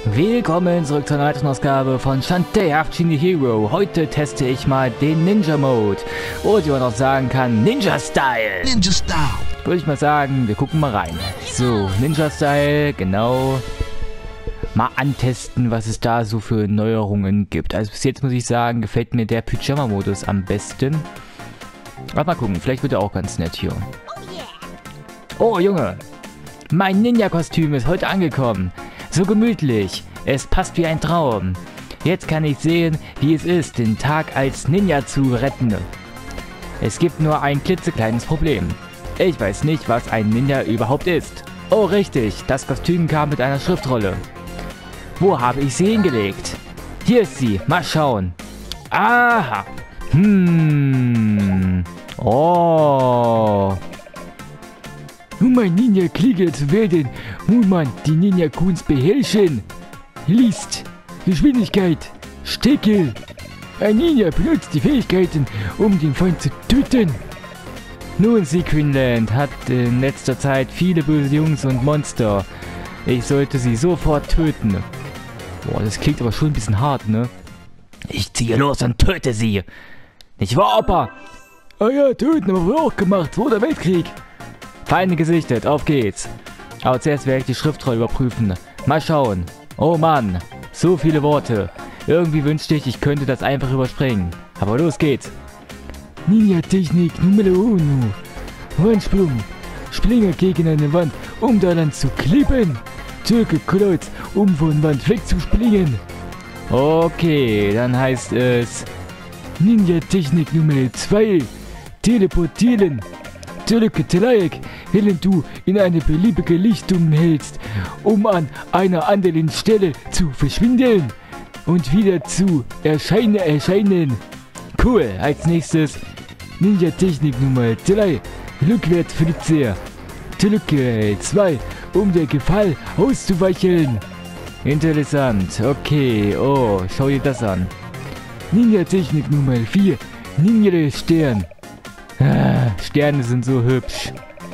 Willkommen zurück zur neuen Ausgabe von Shantae After Hero. Heute teste ich mal den Ninja Mode. Oder wie man auch sagen kann, Ninja Style. Ninja Style. Würde ich mal sagen, wir gucken mal rein. So, Ninja Style, genau. Mal antesten, was es da so für Neuerungen gibt. Also bis jetzt muss ich sagen, gefällt mir der Pyjama-Modus am besten. Aber mal gucken, vielleicht wird er auch ganz nett hier. Oh Junge, mein Ninja-Kostüm ist heute angekommen. So gemütlich. Es passt wie ein Traum. Jetzt kann ich sehen, wie es ist, den Tag als Ninja zu retten. Es gibt nur ein klitzekleines Problem. Ich weiß nicht, was ein Ninja überhaupt ist. Oh richtig, das Kostüm kam mit einer Schriftrolle. Wo habe ich sie hingelegt? Hier ist sie, mal schauen. Aha. Oh. Um ein Ninja-Krieger zu werden, muss man die Ninja-Kunst beherrschen. Liest, Geschwindigkeit, Stärke. Ein Ninja benutzt die Fähigkeiten, um den Feind zu töten. Nun, Sequinland hat in letzter Zeit viele böse Jungs und Monster. Ich sollte sie sofort töten. Boah, das klingt aber schon ein bisschen hart, ne? Ich ziehe los und töte sie. Nicht wahr, Opa? Ah ja, töten haben wir auch gemacht. Zweiter Weltkrieg. Feinde gesichtet, auf geht's. Aber zuerst werde ich die Schriftrolle überprüfen. Mal schauen. Oh Mann, so viele Worte. Irgendwie wünschte ich könnte das einfach überspringen. Aber los geht's. Ninja-Technik Numero 1. Wandsprung. Springe gegen eine Wand, um daran zu kleben. Drücke Kreuz, um von Wand wegzuspringen. Okay, dann heißt es Ninja-Technik Nummer 2. Teleportieren. Drücke Dreieck, während du in eine beliebige Richtung hältst, um an einer anderen Stelle zu verschwinden und wieder zu erscheinen. Cool, als nächstes Ninja-Technik Nummer 3, Rückwärtsflitzer. Drücke 2, um der Gefahr auszuweichen. Interessant, okay, oh, schau dir das an. Ninja-Technik Nummer 4, Ninja-Stern. Sterne sind so hübsch.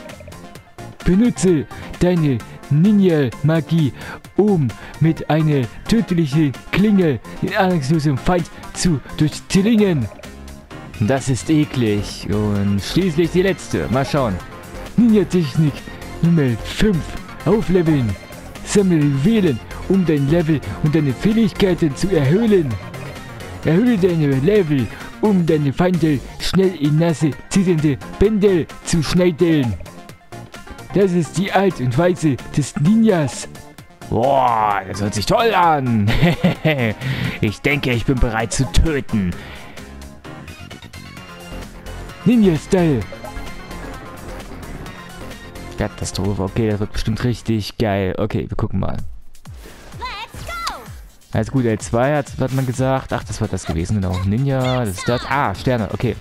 Benutze deine Ninja-Magie, um mit einer tödlichen Klinge den ahnungslosen Feind zu durchdringen. Das ist eklig. Und schließlich die letzte. Mal schauen. Ninja-Technik Nummer 5. Aufleveln. Sammle Wählen, um dein Level und deine Fähigkeiten zu erhöhen. Erhöhe deine Level, um deine Feinde schnell in nasse, zitternde Bänder zu schneiden. Das ist die Art und Weise des Ninjas. Boah, das hört sich toll an. Ich denke, ich bin bereit zu töten. Ninja-Style. Katastrophe. Okay, das wird bestimmt richtig geil. Okay, wir gucken mal. Also gut, L2 hat man gesagt. Ach, das war das gewesen, genau. Ninja, das ist das. Ah, Sterne, okay.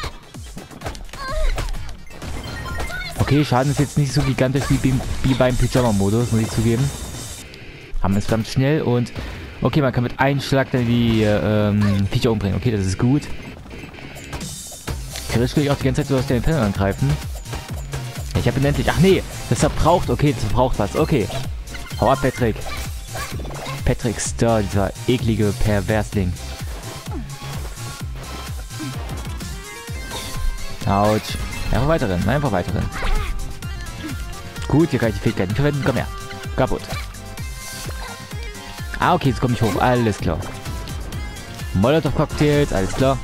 Okay, Schaden ist jetzt nicht so gigantisch wie beim Pyjama-Modus, muss ich zugeben. Haben wir es verdammt schnell und... Okay, man kann mit einem Schlag dann die Viecher umbringen. Okay, das ist gut. Theoretisch will ich auch die ganze Zeit so aus den Fällen angreifen. Ich habe ihn endlich... Ach nee, das verbraucht... Okay, das verbraucht was. Okay. Hau ab, Patrick. Patrick Star, dieser eklige Perversling. Autsch. Einfach weiterrennen, einfach weiterrennen. Gut, hier kann ich die Fähigkeit nicht verwenden. Komm her. Kaputt. Ah, okay, jetzt komme ich hoch. Alles klar. Molotov-Cocktails, alles klar.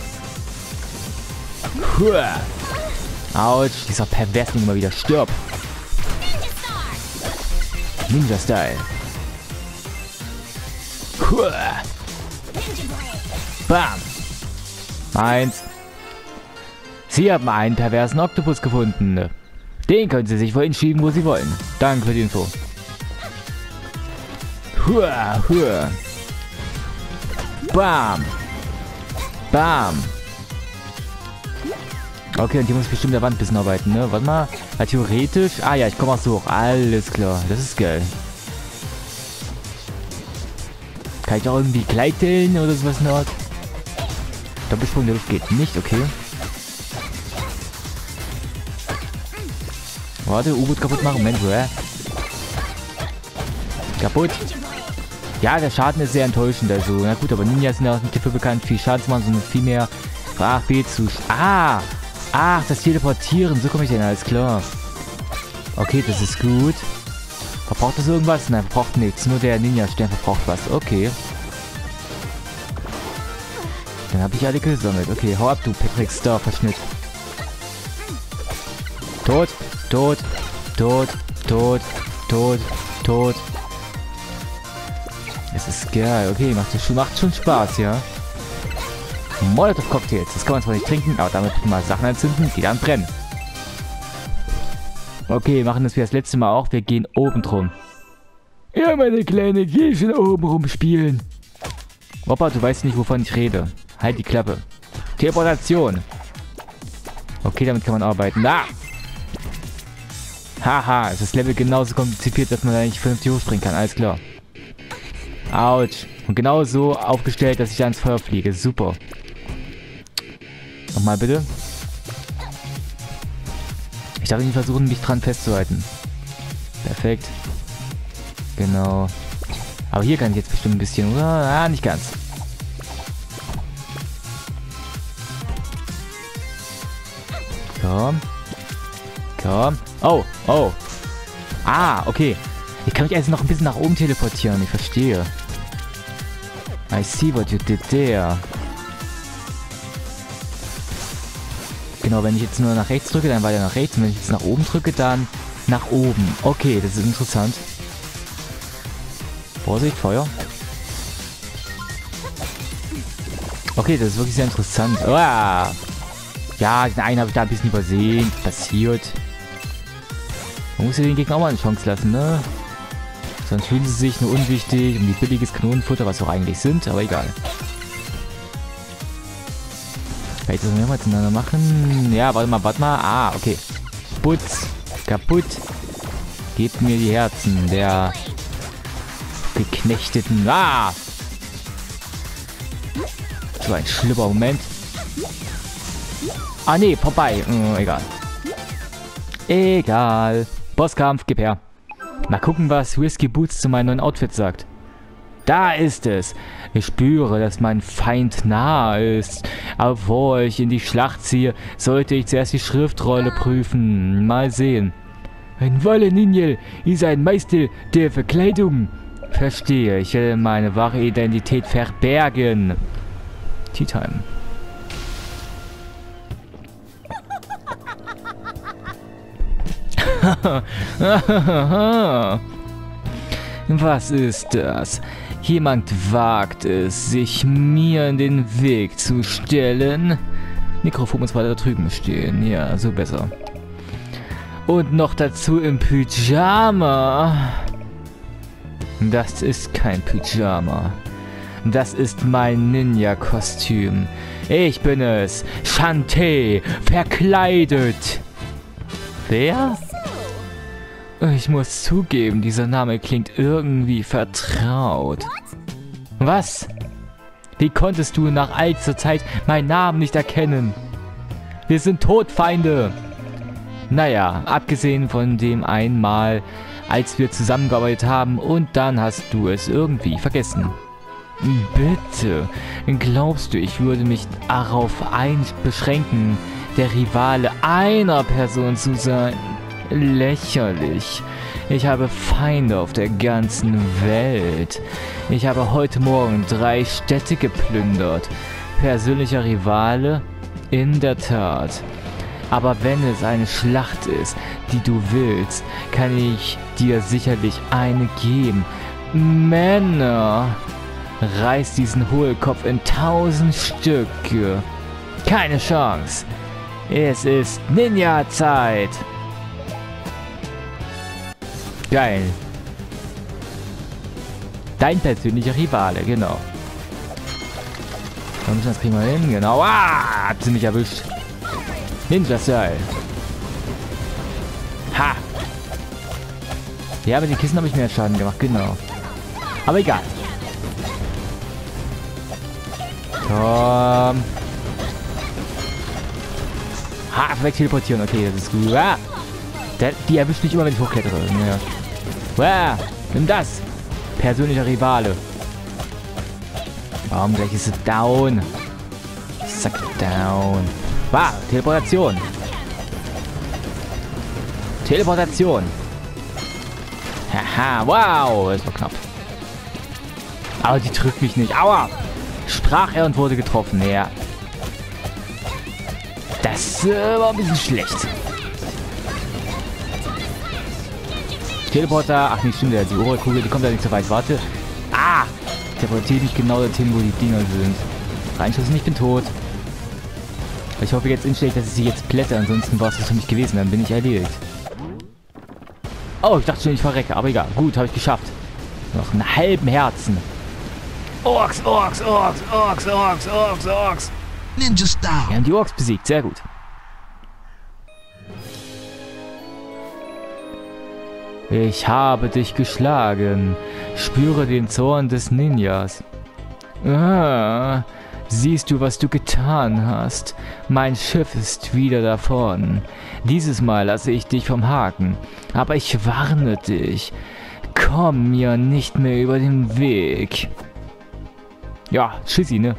Autsch, dieser Perversling immer wieder. Stirb. Ninja-Style. Bam. 1. Sie haben einen perversen Oktopus gefunden. Den können Sie sich wohin schieben, wo Sie wollen. Danke für die Info. Bam. Bam. Okay, und hier muss ich bestimmt der Wand ein bisschen arbeiten, ne? Warte mal. Ja, theoretisch... Ah ja, ich komme auch so hoch. Alles klar. Das ist geil. Kann ich auch irgendwie gleiten oder sowas in der Art? Doppelsprung in der Luft geht nicht, okay. Warte, U-Boot kaputt machen. Mensch, Kaputt. Ja, der Schaden ist sehr enttäuschend, also. Na gut, aber Ninjas sind ja auch nicht dafür bekannt, viel Schaden zu machen, sondern viel mehr von A nach B zu... Ach, das Teleportieren, so komme ich denn, alles klar. Okay, das ist gut. Verbraucht das irgendwas? Nein, verbraucht nichts. Nur der Ninja-Stern verbraucht was. Okay. Dann habe ich alle gesammelt. Okay, hau ab, du Patrick Star-Verschnitt. Tot, tot, tot, tot, tot, tot. Es ist geil. Okay, macht schon Spaß, ja. Molotov-Cocktails. Das kann man zwar nicht trinken, aber damit mal Sachen entzünden, die dann brennen. Okay, machen das wie das letzte Mal auch. Wir gehen oben drum. Ja, meine Kleine, geh schon oben rumspielen. Opa, du weißt nicht, wovon ich rede. Halt die Klappe. Teleportation. Okay, damit kann man arbeiten. Ah! Haha, ist das Level genauso kompliziert, dass man da nicht vernünftig hochspringen kann. Alles klar. Autsch. Und genau so aufgestellt, dass ich da ans Feuer fliege. Super. Nochmal bitte. Ich darf nicht versuchen, mich dran festzuhalten. Perfekt. Genau. Aber hier kann ich jetzt bestimmt ein bisschen, oder? Ah, nicht ganz. Komm. Komm. Oh, oh. Ah, okay. Ich kann mich also noch ein bisschen nach oben teleportieren. Ich verstehe. I see what you did there. Genau, wenn ich jetzt nur nach rechts drücke, dann weiter nach rechts. Und wenn ich jetzt nach oben drücke, dann nach oben. Okay, das ist interessant. Vorsicht, Feuer. Okay, das ist wirklich sehr interessant. Uah. Ja, den einen habe ich da ein bisschen übersehen. Passiert. Man muss ja den Gegner auch mal eine Chance lassen, ne? Sonst fühlen sie sich nur unwichtig um die billiges Kanonenfutter, was sie auch eigentlich sind, aber egal. Vielleicht sollen wir mal miteinander machen. Ja, warte mal. Ah, okay. Putz. Kaputt. Gebt mir die Herzen der Geknechteten. Ah! So ein schlimmer Moment. Ah, nee, vorbei. Egal. Egal. Bosskampf, gib her. Mal gucken, was Whiskey Boots zu meinem neuen Outfit sagt. Da ist es. Ich spüre, dass mein Feind nahe ist. Aber bevor ich in die Schlacht ziehe, sollte ich zuerst die Schriftrolle prüfen. Mal sehen. Ein Wolle-Ninja ist ein Meister der Verkleidung. Verstehe, ich werde meine wahre Identität verbergen. Tea Time. Was ist das? Jemand wagt es, sich mir in den Weg zu stellen? Mikrofon muss weiter da drüben stehen. Ja, so besser. Und noch dazu im Pyjama. Das ist kein Pyjama. Das ist mein Ninja-Kostüm. Ich bin es, Shantae, verkleidet. Wer? Ich muss zugeben, dieser Name klingt irgendwie vertraut. Was? Wie konntest du nach all dieser Zeit meinen Namen nicht erkennen? Wir sind Todfeinde. Naja, abgesehen von dem einmal, als wir zusammengearbeitet haben und dann hast du es irgendwie vergessen. Bitte, glaubst du, ich würde mich darauf beschränken, der Rivale einer Person zu sein? Lächerlich. Ich habe Feinde auf der ganzen Welt. Ich habe heute Morgen 3 Städte geplündert. Persönlicher Rivale? In der Tat. Aber wenn es eine Schlacht ist, die du willst, kann ich dir sicherlich eine geben. Männer! Reiß diesen Hohlkopf in 1000 Stücke. Keine Chance. Es ist Ninja-Zeit. Geil. Dein persönlicher Rivale, genau. Und das kriegen wir hin, genau. Ah, hat sie mich erwischt. Ninja-Style. Ha. Ja, mit den Kissen habe ich mehr Schaden gemacht, genau. Aber egal. Komm. Ha, vielleicht teleportieren. Okay, das ist gut. Ah. Die erwischt mich immer, wenn ich hochklettere. Ja. Wow, nimm das. persönlicher Rivale. Warum gleich ist es down? Zack, down. Wow, Teleportation. Teleportation. Haha, wow, das war knapp. Aber die trifft mich nicht. Aua! Sprach er und wurde getroffen. Ja. Das war ein bisschen schlecht. Teleporter. Ach, nicht stimmt. Die obere Kugel, die kommt ja nicht so weit. Warte. Ah! Teleportiert mich genau dorthin, wo die Dinger sind. Reinschussen, ich bin tot. Ich hoffe jetzt inständig, dass ich sie jetzt plätte. Ansonsten war es das für mich gewesen. Dann bin ich erledigt. Oh, ich dachte schon, ich verrecke. Aber egal. Gut, habe ich geschafft. Noch einen halben Herzen. Orks, Orks, Orks, Orks, Orks, Orks, Orks. Ninja Style. Wir haben die Orks besiegt. Sehr gut. Ich habe dich geschlagen. Spüre den Zorn des Ninjas. Ah, siehst du, was du getan hast? Mein Schiff ist wieder davon. Dieses Mal lasse ich dich vom Haken. Aber ich warne dich. Komm mir nicht mehr über den Weg. Ja, Schissi, ne?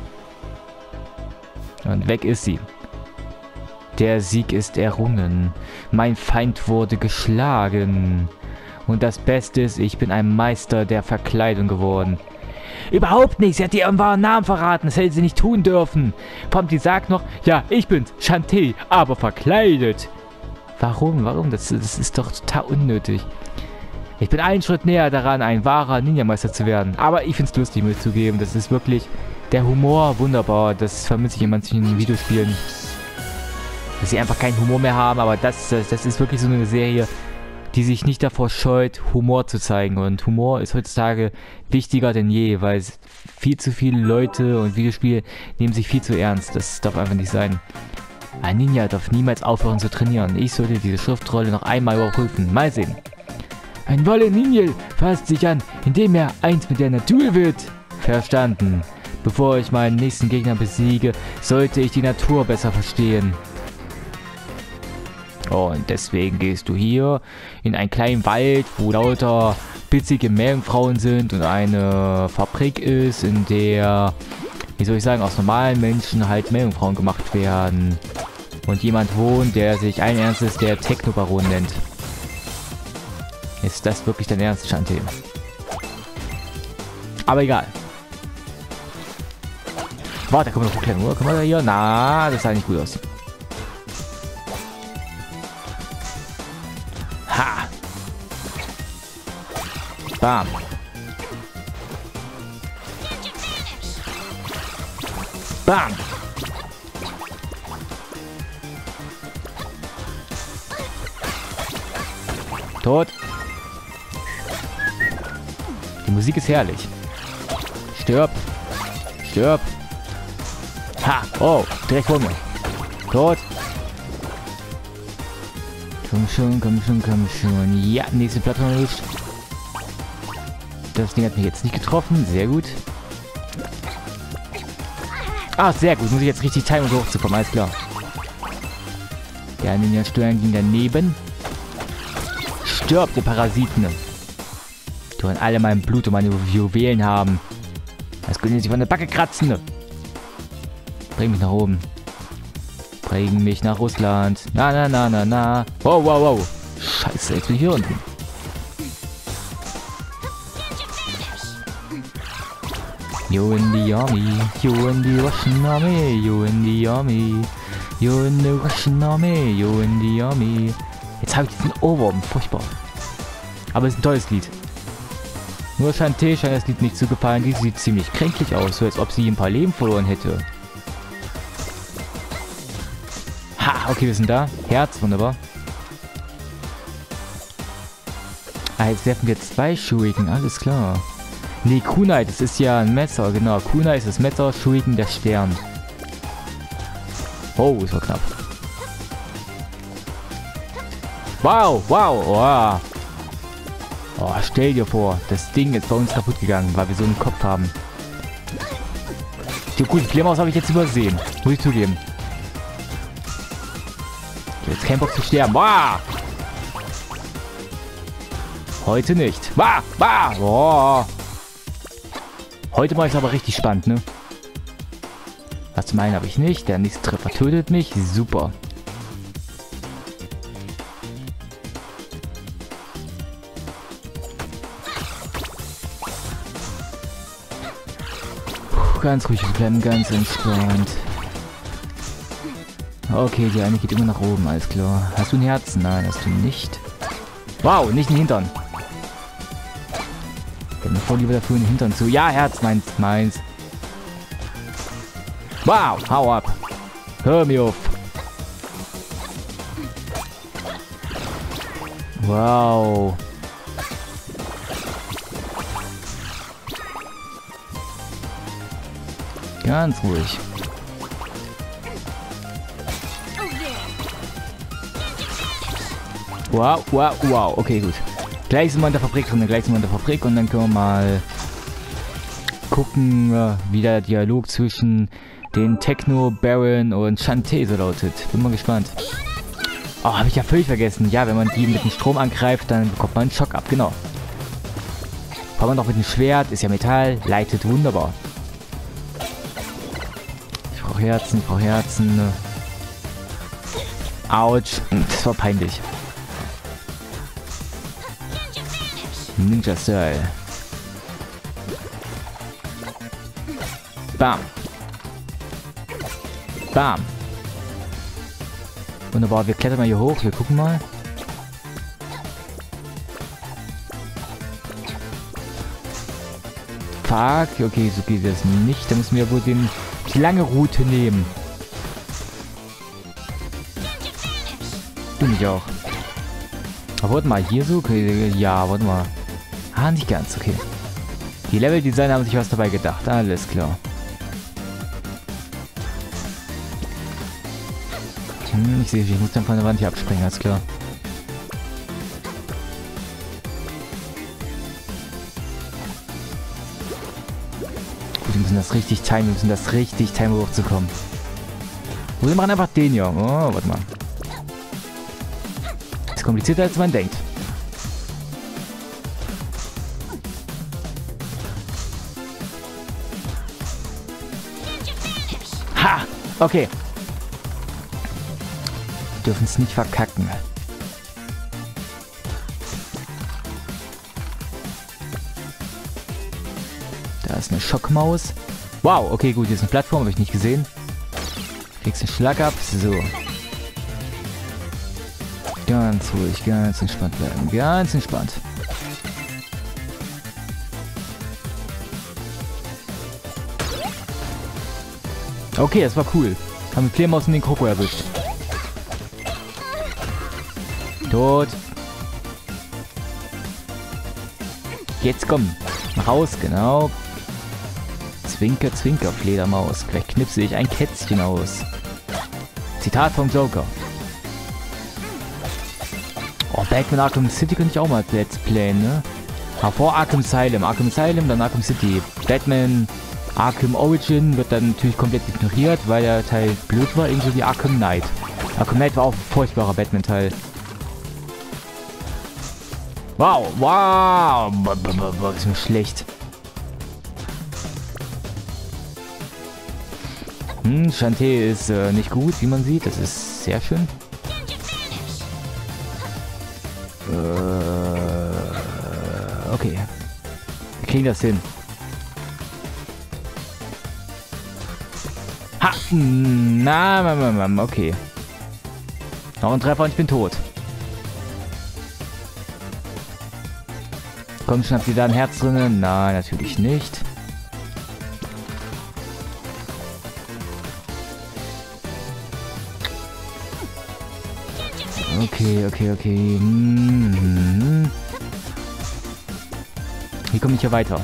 Und weg ist sie. Der Sieg ist errungen. Mein Feind wurde geschlagen. Und das Beste ist, ich bin ein Meister der Verkleidung geworden. Überhaupt nicht, sie hat ihren wahren Namen verraten. Das hätte sie nicht tun dürfen. Pomti sagt noch, ja, ich bin's, Shantae, aber verkleidet. Warum? Warum? Das ist doch total unnötig. Ich bin einen Schritt näher daran, ein wahrer Ninja-Meister zu werden. Aber ich find's lustig, muss ich zugeben. Das ist wirklich der Humor wunderbar. Das vermisse ich in manchen Videospielen. Dass sie einfach keinen Humor mehr haben. Aber das ist wirklich so eine Serie, die sich nicht davor scheut, Humor zu zeigen. Und Humor ist heutzutage wichtiger denn je, weil viel zu viele Leute und Videospiele nehmen sich viel zu ernst. Das darf einfach nicht sein. Ein Ninja darf niemals aufhören zu trainieren. Ich sollte diese Schriftrolle noch einmal überprüfen. Mal sehen. Ein Wolle Ninja fasst sich an, indem er eins mit der Natur wird. Verstanden. Bevor ich meinen nächsten Gegner besiege, sollte ich die Natur besser verstehen. Und deswegen gehst du hier in einen kleinen Wald, wo lauter witzige Meerjungfrauen sind und eine Fabrik ist, in der, wie soll ich sagen, aus normalen Menschen halt Meerjungfrauen gemacht werden. Und jemand wohnt, der sich allen Ernstes der Technobaron nennt. Ist das wirklich dein Ernst, Shantae? Aber egal. Warte, da kommen wir noch hochklettern, oder? Können wir da hier? Na, das sah nicht gut aus. Ha! Bam! Bam! Tot! Die Musik ist herrlich. Stirb! Stirb! Ha! Oh! Direkt vor mir! Tot! Komm schon, komm schon, komm schon. Ja, nächste Plattform erwischt. Das Ding hat mich jetzt nicht getroffen. Sehr gut. Ah, sehr gut. Muss ich jetzt richtig timen, um hochzukommen. Alles klar. Der Ninja-Steuern ging daneben. Stirbt, ihr Parasiten. Die wollen alle mein Blut und meine Juwelen haben. Das können sie von der Backe kratzen. Bring mich nach oben. Bring mich nach Russland. Na, na, na, na, na. Wow, wow, wow. Scheiße, jetzt bin ich hier unten. You in the army. You in the Russian army. You in the army. You in the Russian army. You in the army. Jetzt habe ich diesen Ohrwurm. Furchtbar. Aber es ist ein tolles Lied. Nur Shantae scheint das Lied nicht zu gefallen. Die sieht ziemlich kränklich aus. So als ob sie ein paar Leben verloren hätte. Ha, okay, wir sind da. Herz, wunderbar. Ah, jetzt werfen wir 2 Shuriken, alles klar. Nee, Kunai, das ist ja ein Messer, genau. Kunai ist das Messer, Shuriken der Stern. Oh, ist war knapp. Wow, wow, wow. Oh, stell dir vor, das Ding ist bei uns kaputt gegangen, weil wir so einen Kopf haben. Die gute Fledermaus habe ich jetzt übersehen, muss ich zugeben. Jetzt kein Bock zu sterben. Wow! Heute nicht. Wah! Wah! Boah! Heute mache ich es aber richtig spannend, ne? Was zu meinen habe ich nicht. Der nächste Treffer tötet mich. Super. Puh, ganz ruhig bleiben, ganz entspannt. Okay, die eine geht immer nach oben, alles klar. Hast du ein Herz? Nein, hast du nicht. Wow, nicht den Hintern. Ich hätte mir voll lieber dafür den Hintern zu. Ja, Herz, meins. Wow, hau ab. Hör mir auf. Wow. Ganz ruhig. Wow, wow, wow. Okay, gut. Gleich sind wir in der Fabrik drin, und dann können wir mal gucken, wie der Dialog zwischen den Techno, Baron und Shantae so lautet. Bin mal gespannt. Oh, habe ich ja völlig vergessen. Ja, wenn man die mit dem Strom angreift, dann bekommt man einen Schock ab, genau. Kann man doch mit dem Schwert, ist ja Metall, leitet wunderbar. Ich brauche Herzen, Autsch, das war peinlich. Ninja Style. Bam. Bam. Wunderbar, wir klettern mal hier hoch, wir gucken mal. Fuck, okay, so geht das nicht. Da müssen wir wohl die lange Route nehmen. Bin ich auch. Aber warte mal, hier so? Okay, ja, warte mal. Ah, nicht ganz, okay. Die Level-Designer haben sich was dabei gedacht, alles klar. Ich sehe, ich muss dann von der Wand hier abspringen, alles klar. Gut, wir müssen das richtig timen, hochzukommen. Oder wir machen einfach den hier. Oh, warte mal. Ist komplizierter, als man denkt. Ha! Okay. Wir dürfen es nicht verkacken. Da ist eine Schockmaus. Wow, okay, gut, hier ist eine Plattform, habe ich nicht gesehen. Kriegst einen Schlag ab. So. Ganz ruhig, ganz entspannt bleiben. Ganz entspannt. Okay, das war cool. Haben wir Fledermaus in den Kroko erwischt. Tot. Jetzt komm. Raus, genau. Zwinker, Zwinker, Fledermaus. Vielleicht knipse ich ein Kätzchen aus. Zitat vom Joker. Oh, Batman Arkham City könnte ich auch mal Let's Playen, ne? Aber vor Arkham Asylum. Arkham Asylum, dann Arkham City. Batman Arkham Origin wird dann natürlich komplett ignoriert, weil der Teil blöd war, ebenso wie Arkham Knight. Arkham Knight war auch ein furchtbarer Batman-Teil. Wow, wow, ist mir schlecht. Shantae ist nicht gut, wie man sieht. Das ist sehr schön. Okay. Wir kriegen das hin. Ha! Na, okay. Noch ein Treffer und ich bin tot. Komm schon, habt ihr da ein Herz drin? Nein, natürlich nicht. Okay. Wie komme ich hier weiter?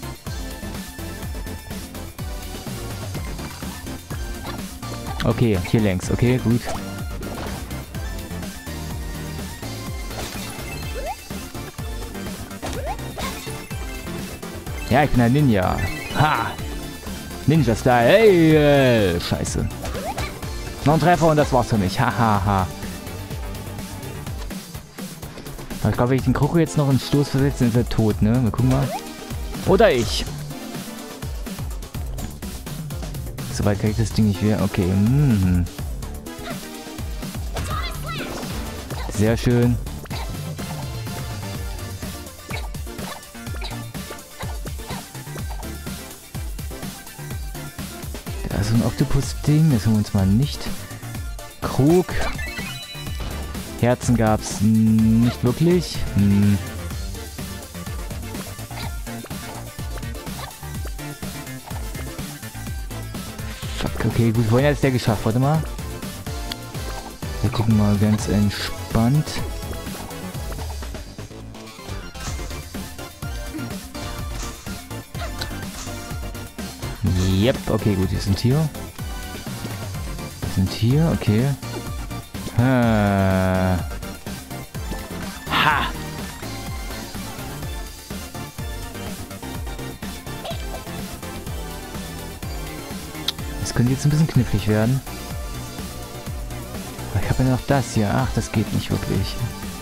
Okay, hier längs. Okay, gut. Ja, ich bin ein Ninja. Ha! Ninja-Style. Hey, scheiße. Noch ein Treffer und das war's für mich. Hahaha. Aber ich glaube, wenn ich den Kroko jetzt noch ins Stoß versetze, dann ist er tot, ne? Wir gucken mal. Oder ich. Soweit kann ich das Ding nicht wieder. Okay. Sehr schön. Da ist so ein Oktopus-Ding. Das holen wir uns mal nicht. Krug. Herzen gab es nicht wirklich. Fuck, okay, gut. Vorhin hat es der geschafft. Warte mal. Wir gucken mal ganz entspannt. Yep, okay, gut. Wir sind hier. Wir sind hier, okay. Ha! Das könnte jetzt ein bisschen knifflig werden. Aber ich habe ja noch das hier. Ach, das geht nicht wirklich.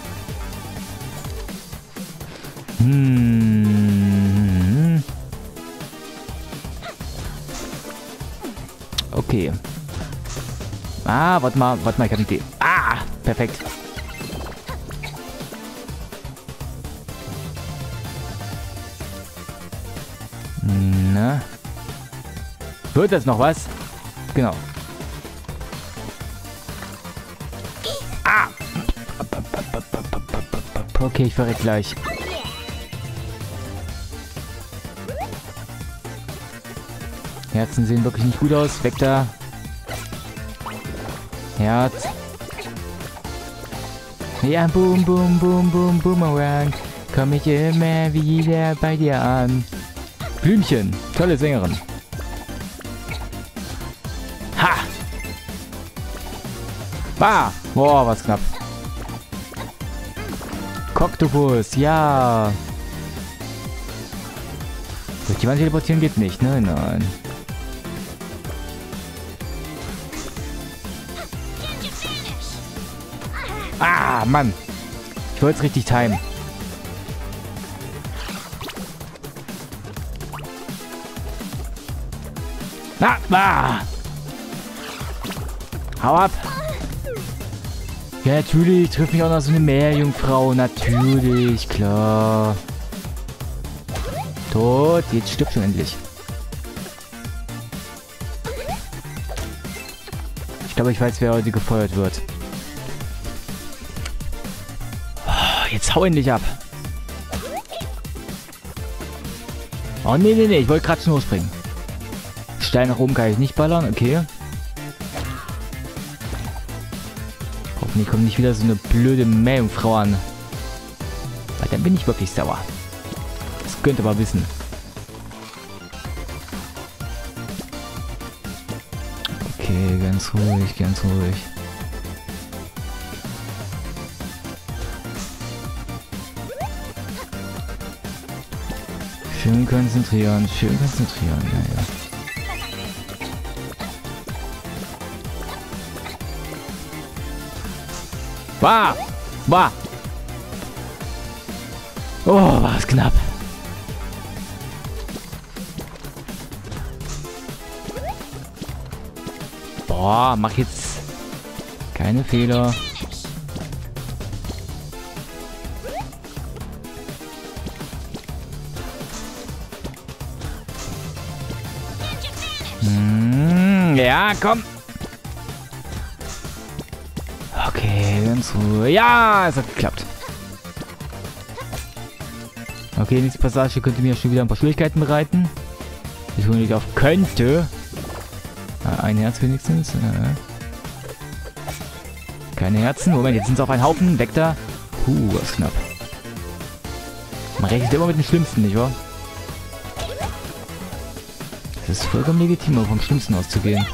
Okay. Ah, warte mal, ich habe eine Idee. Ah, perfekt. Na? Wird das noch was? Genau. Ah! Okay, ich verreck gleich. Herzen sehen wirklich nicht gut aus. Weg da. Herz. Ja, boom, boom, boom, boom, boomerang. Komm ich immer wieder bei dir an. Blümchen. Tolle Sängerin. Ha! Bah! Boah, was knapp. Oktopus, ja. Durch die Wand teleportieren geht nicht, ne? Nein. Ah, Mann. Ich wollte es richtig timen. Hau ab. Ja, natürlich. Trifft mich auch noch so eine Meerjungfrau. Natürlich, klar. Tot. Jetzt stirbt schon endlich. Ich glaube, ich weiß, wer heute gefeuert wird. Jetzt hau endlich ab. Oh, nee. Ich wollte gerade schon hochspringen. Stein nach oben kann ich nicht ballern. Okay. Hoffentlich kommt nicht wieder so eine blöde Meerjungfrau an. Weil dann bin ich wirklich sauer. Das könnt ihr aber wissen. Okay, ganz ruhig, ganz ruhig. Schön konzentrieren, naja. Bah! Oh, war es knapp. Boah, mach jetzt keine Fehler. Ja, komm. Okay, ganz ruhig. Ja, es hat geklappt. Okay, nächste Passage könnte mir schon wieder ein paar Schwierigkeiten bereiten. Ich hole nicht auf könnte. Ein Herz wenigstens. Keine Herzen. Moment, jetzt sind es auf einen Haufen. Weg da. Was knapp. Man rechnet immer mit dem Schlimmsten, nicht wahr? Es ist vollkommen legitim, vom Schlimmsten auszugehen.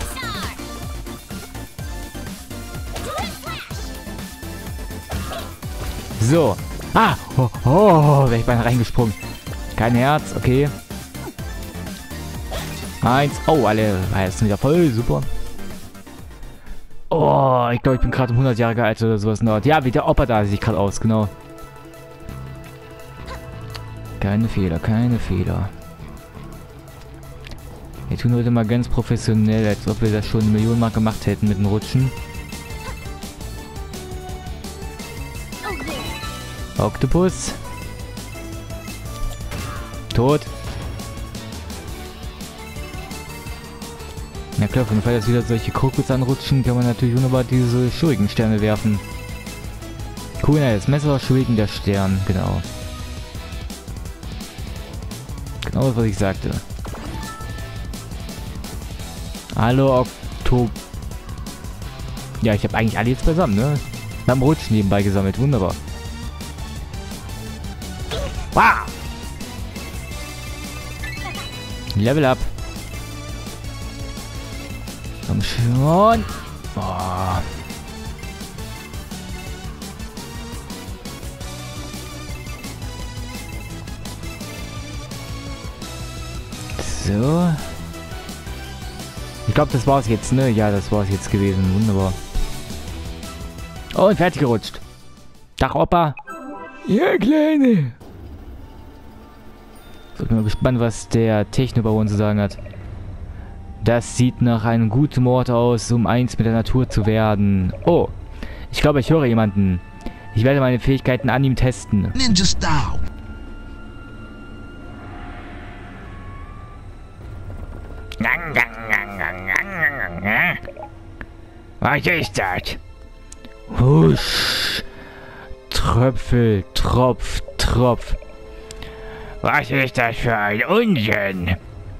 So. Ah! Wäre ich beinahe reingesprungen. Kein Herz, okay. 1. Oh, alle sind wieder voll, super. Oh, ich glaube, ich bin gerade um 100 Jahre alt oder sowas. Ja, wie der Opa da sieht gerade aus, genau. Keine Fehler, keine Fehler. Wir tun heute mal ganz professionell, als ob wir das schon 1 Million Mal gemacht hätten mit dem Rutschen. Oktopus. Tot. Na klar, für den Fall, dass wieder solche Krokus anrutschen, kann man natürlich wunderbar diese Schurikensterne werfen. Cool, das Messer, Schuriken, der Stern, genau. Genau das, was ich sagte. Hallo, Ja, ich habe eigentlich alle jetzt beisammen, ne? Beim Rutschen nebenbei gesammelt, wunderbar. Wow! Level up. Komm schon. Boah. So. Ich glaube, das war's jetzt, ne? Ja, das war's jetzt gewesen. Wunderbar. Oh, und fertig gerutscht. Tag, Opa. Ja, Kleine. So, ich bin mal gespannt, was der Technobaron zu sagen hat. Das sieht nach einem guten Ort aus, um eins mit der Natur zu werden. Oh, ich glaube, ich höre jemanden. Ich werde meine Fähigkeiten an ihm testen. Ninja Style. Was ist das? Husch. Tröpfel, Tropf, Tropf. Was ist das für ein Unsinn?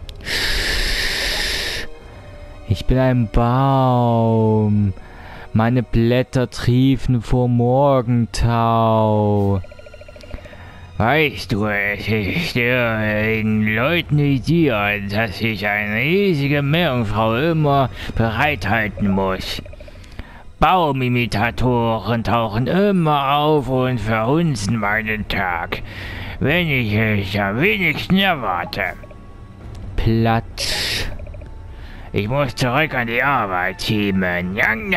Ich bin ein Baum. Meine Blätter triefen vor Morgentau. Weißt du, es ist den Leuten hier, dass sich eine riesige Meerjungfrau immer bereithalten muss. Baumimitatoren tauchen immer auf und verhunzen meinen Tag, wenn ich es am wenigsten erwarte. Platsch. Ich muss zurück an die Arbeit, Teamen.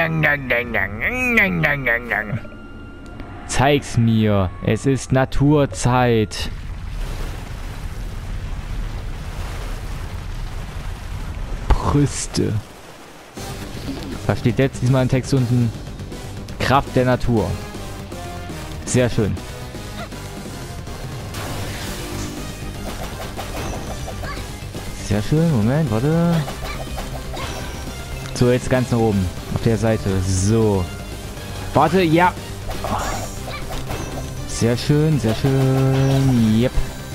Zeig's mir. Es ist Naturzeit. Brüste. Was steht jetzt diesmal im Text unten? Kraft der Natur. Sehr schön. Sehr schön. Moment, warte. So, jetzt ganz nach oben. Auf der Seite. So. Warte, ja. Sehr schön, sehr schön. Yep.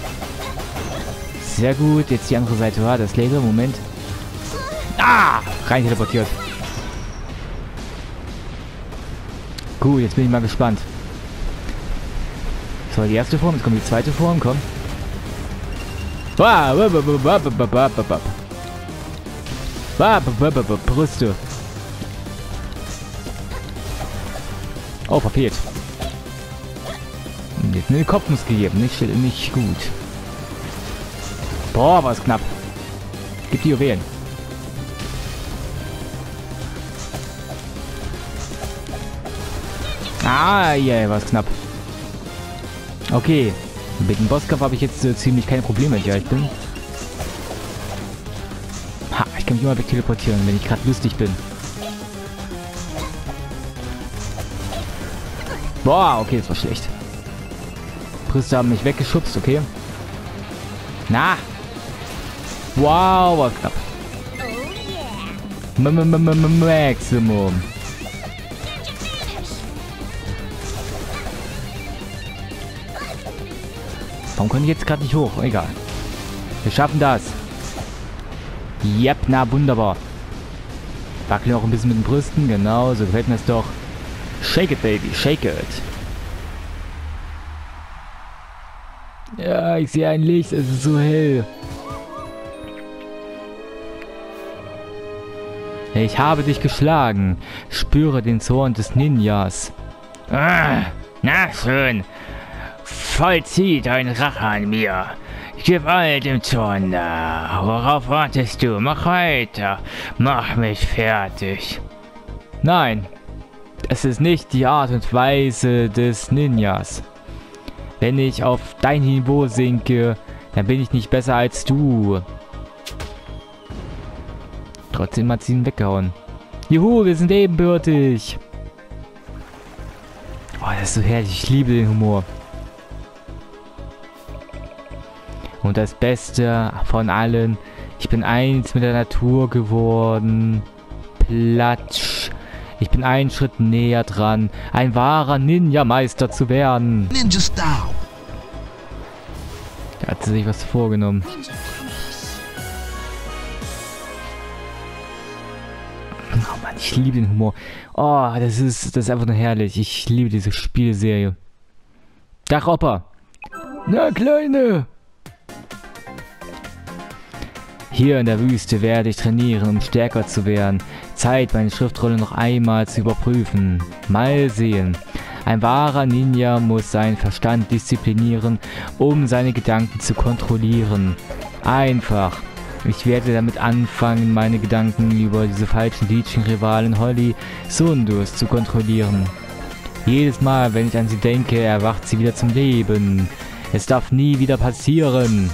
Sehr gut. Jetzt die andere Seite. War das Laser. Moment. Ah! Rein teleportiert. Gut, jetzt bin ich mal gespannt. Das war die erste Form. Jetzt kommt die zweite Form. Komm. Brüste. Oh, verfehlt. Jetzt eine Kopfnuss gegeben. Nicht gut. Boah, war es knapp. Gib die Juwelen. Ah, yeah, war es knapp. Okay. Mit dem Bosskampf habe ich jetzt ziemlich keine Probleme, ja, ich bin. Ha, ich kann mich immer weg teleportieren, wenn ich gerade lustig bin. Boah, okay, das war schlecht. Brüste haben mich weggeschubst, okay. Na! Wow, war knapp. Maximum. Warum kann ich jetzt gerade nicht hoch? Egal. Wir schaffen das. Yep, na wunderbar. Wackeln auch ein bisschen mit den Brüsten. Genau, so gefällt mir es doch. Shake it, baby. Shake it. Ja, ich sehe ein Licht. Es ist so hell. Ich habe dich geschlagen. Spüre den Zorn des Ninjas. Ah, na schön. Vollzieh deine Rache an mir. Gib all dem Zorn da. Worauf wartest du? Mach weiter. Mach mich fertig. Nein. Es ist nicht die Art und Weise des Ninjas. Wenn ich auf dein Niveau sinke, dann bin ich nicht besser als du. Trotzdem hat sie ihn weggehauen. Juhu, wir sind ebenbürtig. Oh, das ist so herrlich. Ich liebe den Humor. Und das Beste von allen, ich bin eins mit der Natur geworden. Platsch. Ich bin einen Schritt näher dran, ein wahrer Ninja-Meister zu werden. Ninja Style. Da hat sie sich was vorgenommen. Oh Mann, ich liebe den Humor. Oh, das ist einfach nur herrlich. Ich liebe diese Spielserie. Dach, Opa. Na, Kleine. Hier in der Wüste werde ich trainieren, um stärker zu werden. Zeit, meine Schriftrolle noch einmal zu überprüfen. Mal sehen. Ein wahrer Ninja muss seinen Verstand disziplinieren, um seine Gedanken zu kontrollieren. Einfach. Ich werde damit anfangen, meine Gedanken über diese falschen Legion-Rivalen Holly Sundus zu kontrollieren. Jedes Mal, wenn ich an sie denke, erwacht sie wieder zum Leben. Es darf nie wieder passieren.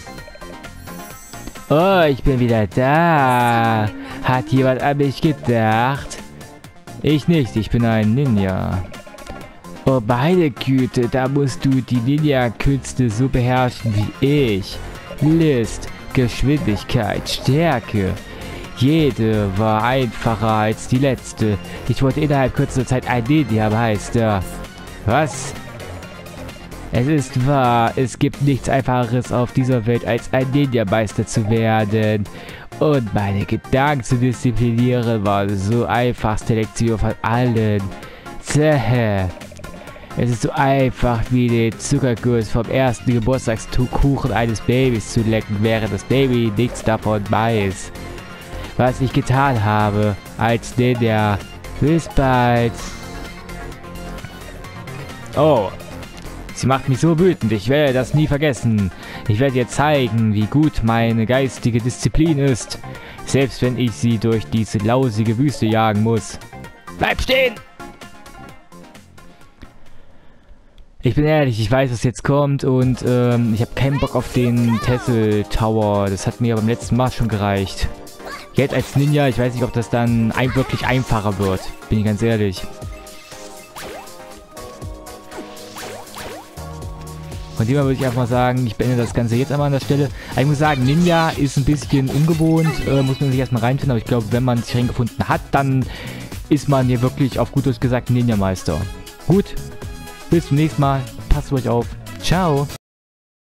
Oh, ich bin wieder da. Hat jemand an mich gedacht? Ich nicht, ich bin ein Ninja. Oh, meine Güte, da musst du die Ninja-Künste so beherrschen wie ich. List, Geschwindigkeit, Stärke. Jede war einfacher als die letzte. Ich wurde innerhalb kürzester Zeit ein Ninja-Meister. Was? Es ist wahr, es gibt nichts Einfacheres auf dieser Welt, als ein Ninja-Meister zu werden. Und meine Gedanken zu disziplinieren war so einfachste Lektion von allen. Zäh. Es ist so einfach wie den Zuckerguss vom ersten Geburtstagskuchen eines Babys zu lecken, während das Baby nichts davon weiß. Was ich getan habe als Ninja. Bis bald. Oh. Sie macht mich so wütend, ich werde das nie vergessen. Ich werde ihr zeigen, wie gut meine geistige Disziplin ist. Selbst wenn ich sie durch diese lausige Wüste jagen muss. Bleib stehen! Ich bin ehrlich, ich weiß, was jetzt kommt und ich habe keinen Bock auf den Tessel Tower. Das hat mir beim letzten Mal schon gereicht. Jetzt als Ninja, ich weiß nicht, ob das dann wirklich einfacher wird. Bin ich ganz ehrlich. Von dem her würde ich einfach mal sagen, ich beende das Ganze jetzt einmal an der Stelle. Ich muss sagen, Ninja ist ein bisschen ungewohnt, muss man sich erstmal reinfinden, aber ich glaube, wenn man sich reingefunden hat, dann ist man hier wirklich auf gut Deutsch gesagt Ninja-Meister. Gut, bis zum nächsten Mal, passt euch auf, ciao!